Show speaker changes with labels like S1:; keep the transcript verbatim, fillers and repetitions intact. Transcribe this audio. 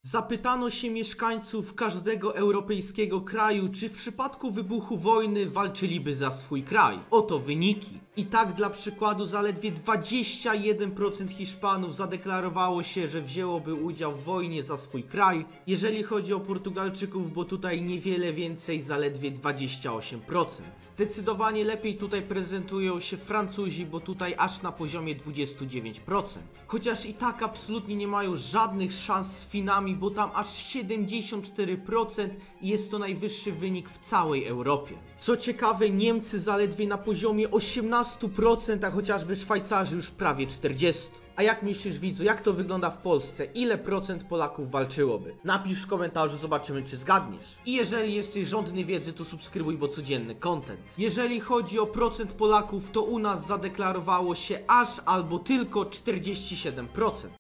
S1: Zapytano się mieszkańców każdego europejskiego kraju, czy w przypadku wybuchu wojny walczyliby za swój kraj. Oto wyniki. I tak dla przykładu zaledwie dwadzieścia jeden procent Hiszpanów zadeklarowało się, że wzięłoby udział w wojnie za swój kraj. Jeżeli chodzi o Portugalczyków, bo tutaj niewiele więcej, zaledwie dwadzieścia osiem procent. Zdecydowanie lepiej tutaj prezentują się Francuzi, bo tutaj aż na poziomie dwadzieścia dziewięć procent. Chociaż i tak absolutnie nie mają żadnych szans z Finami, bo tam aż siedemdziesiąt cztery procent i jest to najwyższy wynik w całej Europie. Co ciekawe, Niemcy zaledwie na poziomie osiemnaście procent, a chociażby Szwajcarzy już prawie czterdzieści procent. A jak myślisz, widzu, jak to wygląda w Polsce? Ile procent Polaków walczyłoby? Napisz w komentarzu, zobaczymy, czy zgadniesz. I jeżeli jesteś żądny wiedzy, to subskrybuj, bo codzienny content. Jeżeli chodzi o procent Polaków, to u nas zadeklarowało się aż albo tylko czterdzieści siedem procent.